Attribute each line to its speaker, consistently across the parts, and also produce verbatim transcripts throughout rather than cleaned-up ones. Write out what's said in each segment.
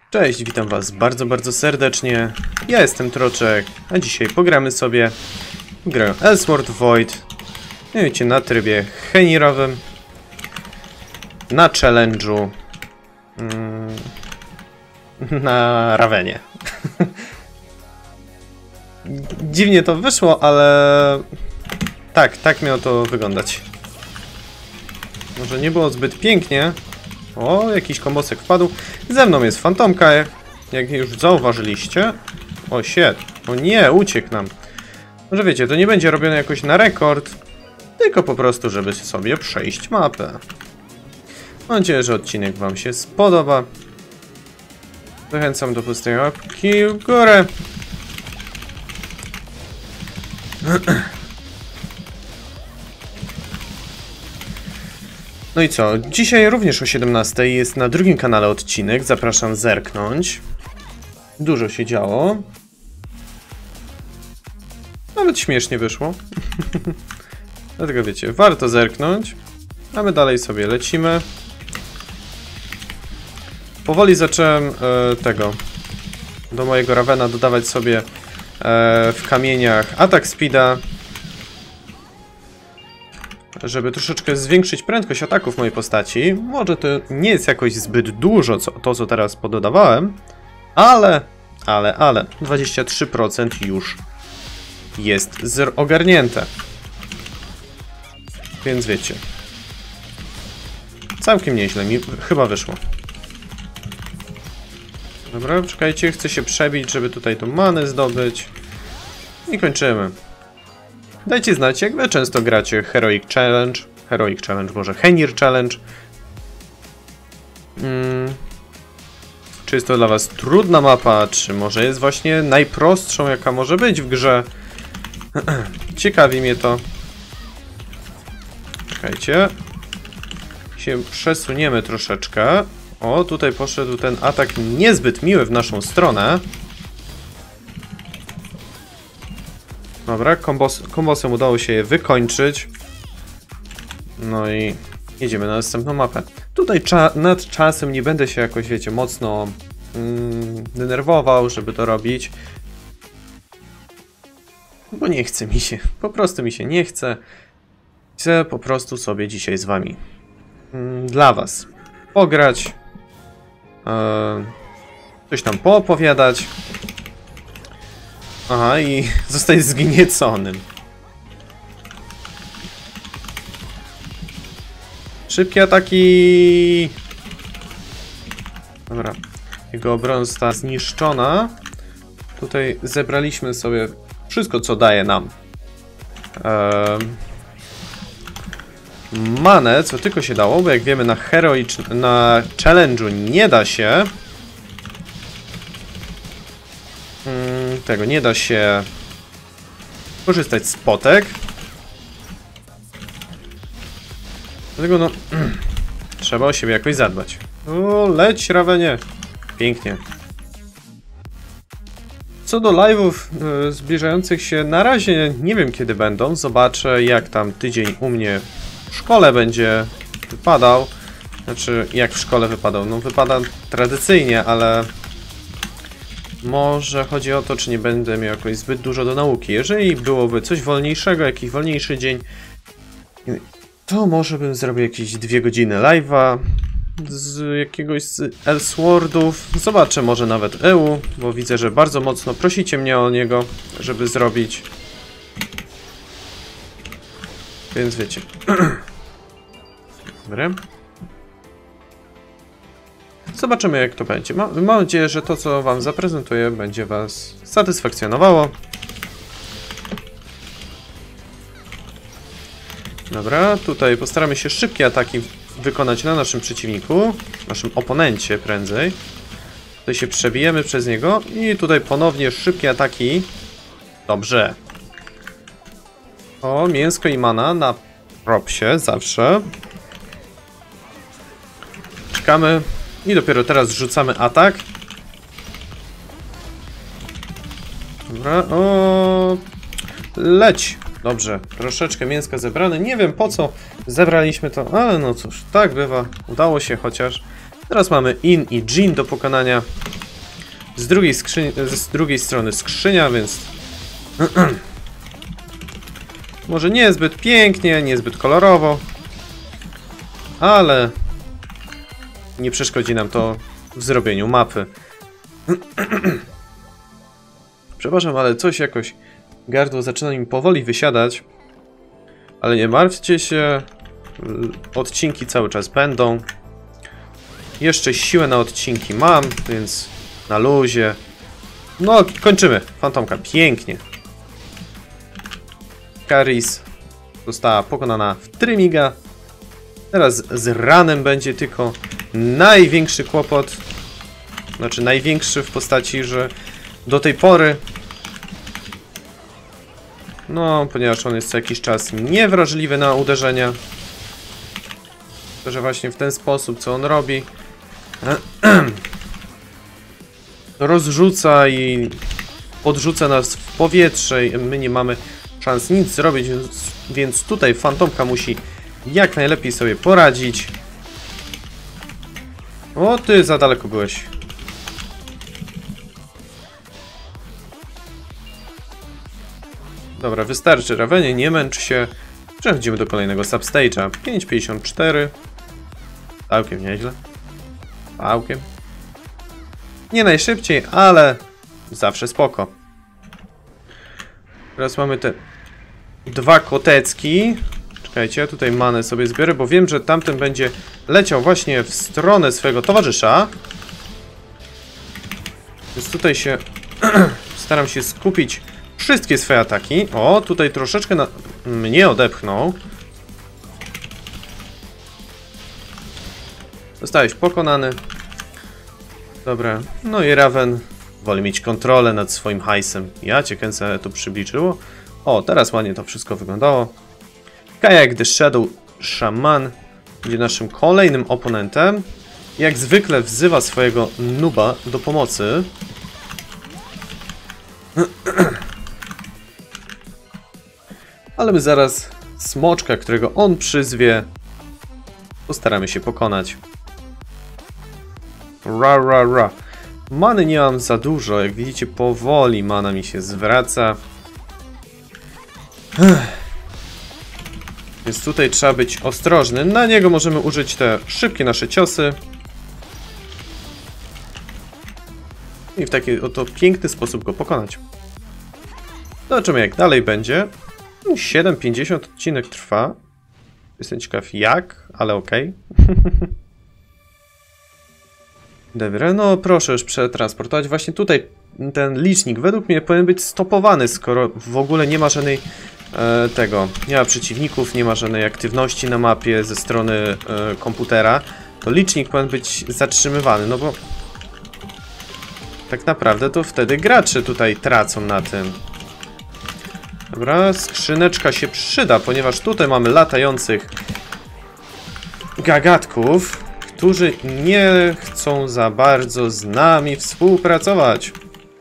Speaker 1: Cześć, witam was bardzo, bardzo serdecznie. Ja jestem Troczek, a dzisiaj pogramy sobie w grę Elsword Void. Wiecie, na trybie henirowym, na challenge'u, mm, na Ravenie. Dziwnie to wyszło, ale tak, tak miało to wyglądać. Może nie było zbyt pięknie. O, jakiś kombosek wpadł. Ze mną jest Fantomka, jak już zauważyliście. O, shit. O nie, uciekł nam. Może wiecie, to nie będzie robione jakoś na rekord, tylko po prostu, żeby sobie przejść mapę. Mam nadzieję, że odcinek wam się spodoba. Zachęcam do pustej łapki w górę. No i co? Dzisiaj również o siedemnastej jest na drugim kanale odcinek. Zapraszam zerknąć. Dużo się działo. Nawet śmiesznie wyszło. Dlatego wiecie, warto zerknąć. A my dalej sobie lecimy. Powoli zacząłem e, tego do mojego Ravena dodawać sobie e, w kamieniach atak speeda, żeby troszeczkę zwiększyć prędkość ataków mojej postaci. Może to nie jest jakoś zbyt dużo, co, to co teraz pododawałem, ale, ale, ale, dwadzieścia trzy procent już jest ogarnięte. Więc wiecie, całkiem nieźle mi chyba wyszło. Dobra, czekajcie, chcę się przebić, żeby tutaj tą manę zdobyć. I kończymy. Dajcie znać, jak wy często gracie Heroic Challenge. Heroic Challenge, może Henir Challenge. Hmm. Czy jest to dla was trudna mapa, czy może jest właśnie najprostszą, jaka może być w grze? Ciekawi mnie to. Czekajcie. Się przesuniemy troszeczkę. O, tutaj poszedł ten atak niezbyt miły w naszą stronę. Dobra, kombos, kombosem udało się je wykończyć. No i jedziemy na następną mapę. Tutaj cza nad czasem nie będę się jakoś, wiecie, mocno mm, denerwował, żeby to robić. Bo nie chce mi się, po prostu mi się nie chce. Chcę po prostu sobie dzisiaj z wami mm, dla was pograć. Yy, coś tam poopowiadać. Aha, i zostać zgnieconym. Szybkie ataki. Dobra. Jego obrona została zniszczona. Tutaj zebraliśmy sobie wszystko, co daje nam eee, manę, co tylko się dało, bo jak wiemy na heroicz... na challenge'u nie da się tego, nie da się korzystać z potek. Dlatego no trzeba o siebie jakoś zadbać. O, leć, Ravenie. Pięknie. Co do live'ów yy, zbliżających się, na razie nie wiem kiedy będą. Zobaczę, jak tam tydzień u mnie w szkole będzie wypadał. Znaczy, jak w szkole wypadał. No wypada tradycyjnie, ale może chodzi o to, czy nie będę miał jakoś zbyt dużo do nauki. Jeżeli byłoby coś wolniejszego, jakiś wolniejszy dzień, to może bym zrobił jakieś dwie godziny live'a z jakiegoś z Elswordów. Zobaczę, może nawet E U, bo widzę, że bardzo mocno prosicie mnie o niego, żeby zrobić. Więc wiecie. Dobra. Zobaczymy, jak to będzie. Mam nadzieję, że to, co wam zaprezentuję, będzie was satysfakcjonowało. Dobra, tutaj postaramy się szybkie ataki wykonać na naszym przeciwniku, naszym oponencie prędzej. Tutaj się przebijemy przez niego i tutaj ponownie szybkie ataki. Dobrze. O, mięsko i mana na propsie zawsze. Czekamy. I dopiero teraz rzucamy atak. Dobra, o, leć. Dobrze, troszeczkę mięska zebrane. Nie wiem po co zebraliśmy to, ale no cóż, tak bywa. Udało się chociaż. Teraz mamy In i Jin do pokonania. z drugiej, skrzyni z drugiej strony skrzynia, więc może niezbyt pięknie, niezbyt kolorowo, ale nie przeszkodzi nam to w zrobieniu mapy. Przepraszam, ale coś jakoś gardło zaczyna mi powoli wysiadać. Ale nie martwcie się, odcinki cały czas będą. Jeszcze siłę na odcinki mam, więc na luzie. No, kończymy. Fantomka, pięknie. Karis została pokonana w trymiga. Teraz z ranem będzie tylko największy kłopot. Znaczy największy w postaci, że do tej pory, no, ponieważ on jest co jakiś czas niewrażliwy na uderzenia, to że właśnie w ten sposób, co on robi, rozrzuca i podrzuca nas w powietrze i my nie mamy szans nic zrobić, więc, więc tutaj fantomka musi jak najlepiej sobie poradzić. O, ty za daleko byłeś. Dobra, wystarczy Ravenie, nie męcz się. Przechodzimy do kolejnego substage'a. pięć pięćdziesiąt cztery. Całkiem nieźle. Całkiem. Nie najszybciej, ale zawsze spoko. Teraz mamy te dwa kotecki. Czekajcie, tutaj manę sobie zbiorę, bo wiem, że tamten będzie leciał właśnie w stronę swojego towarzysza. Więc tutaj się staram się skupić wszystkie swoje ataki. O, tutaj troszeczkę na mnie odepchnął. Zostałeś pokonany. Dobra, no i Raven woli mieć kontrolę nad swoim hajsem. Ja cię kręcę, to przybliżyło. O, teraz ładnie to wszystko wyglądało. Kayak the Shadow Shaman będzie naszym kolejnym oponentem. Jak zwykle wzywa swojego nuba do pomocy. Ale my zaraz smoczka, którego on przyzwie, postaramy się pokonać. Ra, ra, ra. Many nie mam za dużo. Jak widzicie, powoli mana mi się zwraca. Więc tutaj trzeba być ostrożny. Na niego możemy użyć te szybkie nasze ciosy. I w taki oto piękny sposób go pokonać. Zobaczymy, jak dalej będzie. siedem pięćdziesiąt odcinek trwa. Jestem ciekaw jak, ale okej. Okay. Dobra, no proszę już przetransportować. Właśnie tutaj ten licznik według mnie powinien być stopowany, skoro w ogóle nie ma żadnej e, tego, nie ma przeciwników, nie ma żadnej aktywności na mapie ze strony e, komputera. To licznik powinien być zatrzymywany, no bo tak naprawdę to wtedy gracze tutaj tracą na tym. Dobra, skrzyneczka się przyda, ponieważ tutaj mamy latających gagatków, którzy nie chcą za bardzo z nami współpracować.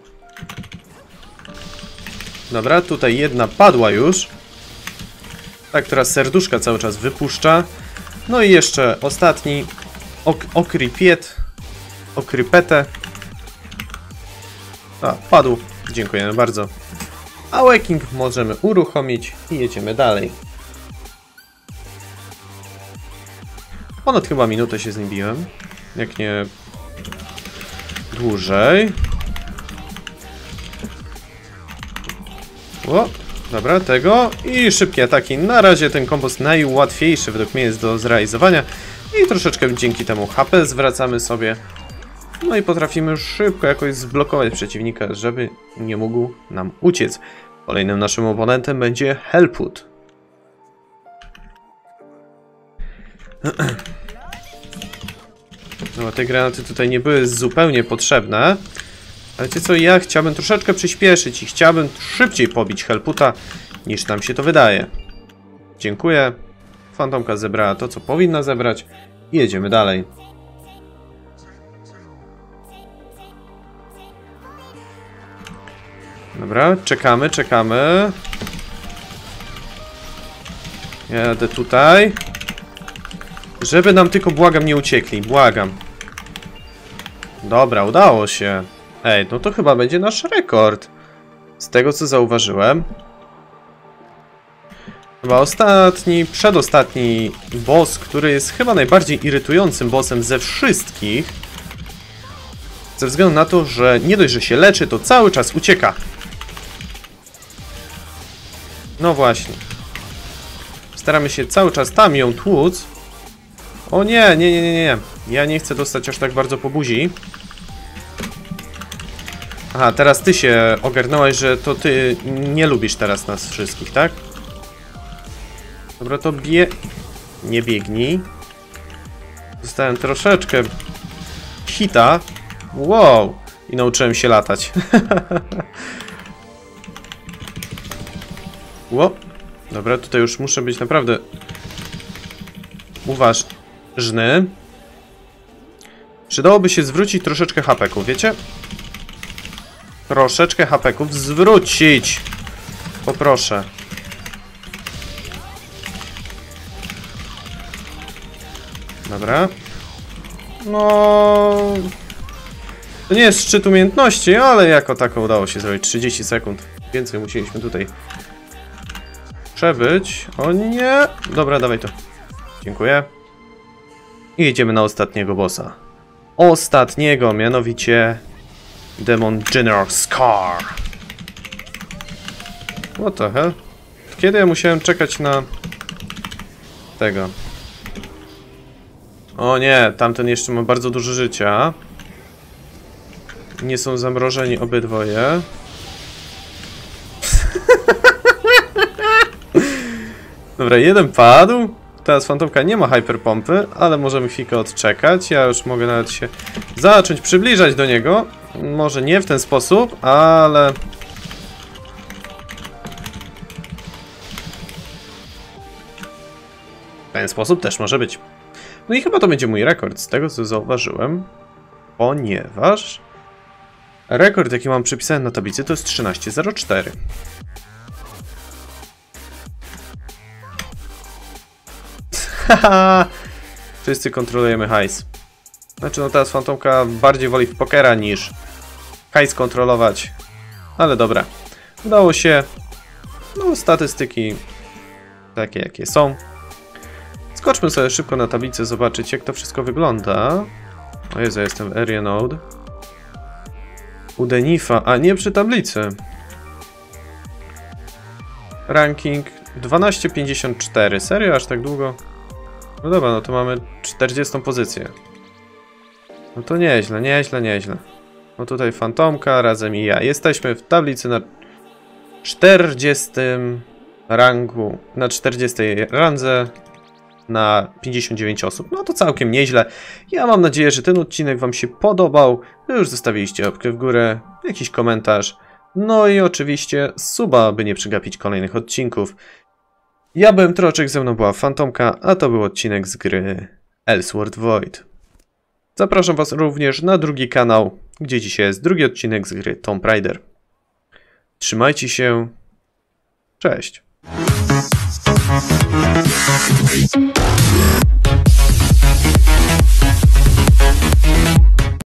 Speaker 1: Dobra, tutaj jedna padła już. Ta, która serduszka cały czas wypuszcza. No i jeszcze ostatni ok okrypiet. Okrypetę. A, padł. Dziękujemy bardzo. Awakening możemy uruchomić i jedziemy dalej. Ponad chyba minutę się z nim biłem. Jak nie dłużej. O, dobra, tego. I szybkie ataki. Na razie ten kombos najłatwiejszy według mnie jest do zrealizowania. I troszeczkę dzięki temu H P zwracamy sobie. No i potrafimy szybko jakoś zblokować przeciwnika, żeby nie mógł nam uciec. Kolejnym naszym oponentem będzie Hellput. No, te granaty tutaj nie były zupełnie potrzebne. Ale wiecie co, ja chciałbym troszeczkę przyspieszyć i chciałbym szybciej pobić Hellputa, niż nam się to wydaje. Dziękuję. Fantomka zebrała to, co powinna zebrać. I jedziemy dalej. Dobra, czekamy, czekamy. Jadę tutaj. Żeby nam tylko, błagam, nie uciekli. Błagam. Dobra, udało się. Ej, no to chyba będzie nasz rekord. Z tego co zauważyłem. Chyba ostatni, przedostatni boss, który jest chyba najbardziej irytującym bossem ze wszystkich. Ze względu na to, że nie dość, że się leczy, to cały czas ucieka. No właśnie. Staramy się cały czas tam ją tłuc. O nie, nie, nie, nie, nie. Ja nie chcę dostać aż tak bardzo po buzi. Aha, teraz ty się ogarnąłeś, że to ty nie lubisz teraz nas wszystkich, tak? Dobra, to bie... Nie biegnij. Dostałem troszeczkę hita. Wow! I nauczyłem się latać. Ło. Dobra, tutaj już muszę być naprawdę uważny. Przydałoby się zwrócić troszeczkę hapeków, wiecie? Troszeczkę hapeków zwrócić! Poproszę. Dobra. No... To nie jest szczyt umiejętności, ale jako tako udało się zrobić. trzydzieści sekund. Więcej musieliśmy tutaj przebyć. O nie! Dobra, dawaj to. Dziękuję. I jedziemy na ostatniego bossa. Ostatniego, mianowicie Demon General Scar. What the hell? Kiedy ja musiałem czekać na tego? O nie, tamten jeszcze ma bardzo dużo życia. Nie są zamrożeni obydwoje. Dobra, jeden padł. Teraz fantomka nie ma hyperpompy, ale możemy chwilkę odczekać. Ja już mogę nawet się zacząć przybliżać do niego. Może nie w ten sposób, ale... W ten sposób też może być. No i chyba to będzie mój rekord, z tego co zauważyłem. Ponieważ... rekord, jaki mam przypisany na tablicy, to jest trzynaście zero cztery. Haha! Wszyscy kontrolujemy hajs. Znaczy, no teraz fantomka bardziej woli w pokera niż hajs kontrolować. Ale dobra. Udało się. No, statystyki takie, jakie są. Skoczmy sobie szybko na tablicę, zobaczyć, jak to wszystko wygląda. O Jezu, ja jestem w Area Node. U Denifa, a nie przy tablicy. Ranking dwanaście pięćdziesiąt cztery. Serio? Aż tak długo? No dobra, no to mamy czterdziestą pozycję. No to nieźle, nieźle, nieźle. No tutaj fantomka razem i ja. Jesteśmy w tablicy na czterdziestym rangu, na czterdziestej randze, na pięćdziesiąt dziewięć osób. No to całkiem nieźle. Ja mam nadzieję, że ten odcinek wam się podobał. Wy już zostawiliście łapkę w górę, jakiś komentarz. No i oczywiście suba, by nie przegapić kolejnych odcinków. Ja byłem Troczek, ze mną była fantomka, a to był odcinek z gry Elsword Void. Zapraszam was również na drugi kanał, gdzie dzisiaj jest drugi odcinek z gry Tomb Raider. Trzymajcie się. Cześć.